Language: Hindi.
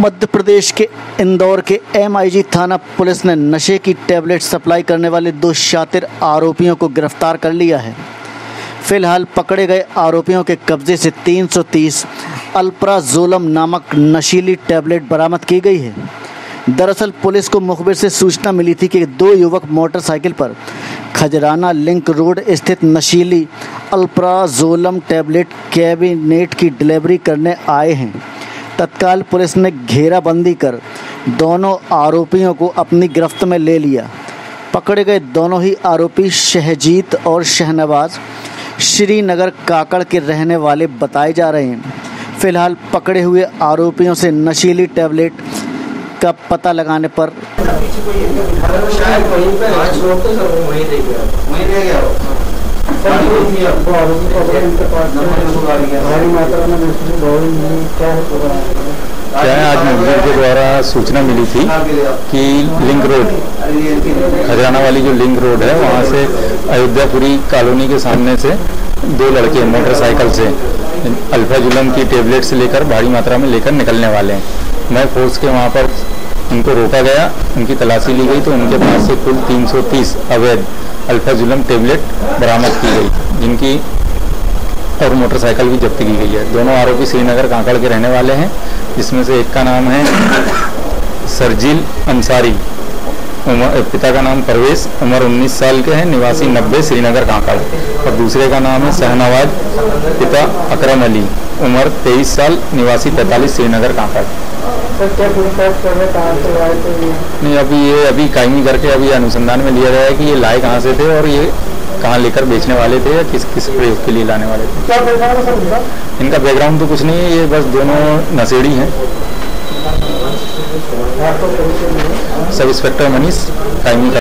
मध्य प्रदेश के इंदौर के MIG थाना पुलिस ने नशे की टैबलेट सप्लाई करने वाले 2 शातिर आरोपियों को गिरफ्तार कर लिया है। फिलहाल पकड़े गए आरोपियों के कब्जे से 330 अल्प्राजोलम नामक नशीली टैबलेट बरामद की गई है। दरअसल पुलिस को मुखबिर से सूचना मिली थी कि 2 युवक मोटरसाइकिल पर खजराना लिंक रोड स्थित नशीली अल्प्राजोलम टैबलेट कैबिनेट की डिलीवरी करने आए हैं। तत्काल पुलिस ने घेराबंदी कर दोनों आरोपियों को अपनी गिरफ्त में ले लिया। पकड़े गए दोनों ही आरोपी शहजीत और शहनवाज श्रीनगर काकड़ के रहने वाले बताए जा रहे हैं। फिलहाल पकड़े हुए आरोपियों से नशीली टैबलेट का पता लगाने पर क्या है, आज मुखबिर के द्वारा सूचना मिली थी कि लिंक रोड खजराना वाली जो लिंक रोड है वहाँ से अयोध्यापुरी कॉलोनी के सामने से 2 लड़के मोटरसाइकिल से अल्फाजुलम की टेबलेट से लेकर भारी मात्रा में लेकर निकलने वाले हैं। मैं फोर्स के वहाँ पर उनको रोका गया, उनकी तलाशी ली गई तो उनके पास से कुल 330 अवैध अल्फाजुलम टेबलेट बरामद की गई, जिनकी और मोटरसाइकिल भी जब्त की गई है। दोनों आरोपी श्रीनगर काकड़ के रहने वाले हैं, जिसमें से एक का नाम है सरजील अंसारी, पिता का नाम परवेज, उम्र 19 साल के हैं, निवासी 90 श्रीनगर काकड़, और दूसरे का नाम है शहनवाज, पिता अकरम अली, उम्र 23 साल, निवासी 45 श्रीनगर काकड़। नहीं, अभी कायमी करके अभी अनुसंधान में लिया गया है कि ये लाए कहाँ से थे और ये कहाँ लेकर बेचने वाले थे या किस प्रयोग के लिए लाने वाले थे। क्या बैकग्राउंड है सर? इनका बैकग्राउंड तो कुछ नहीं है, ये बस दोनों नशेड़ी हैं। Sub inspector Manish कायमी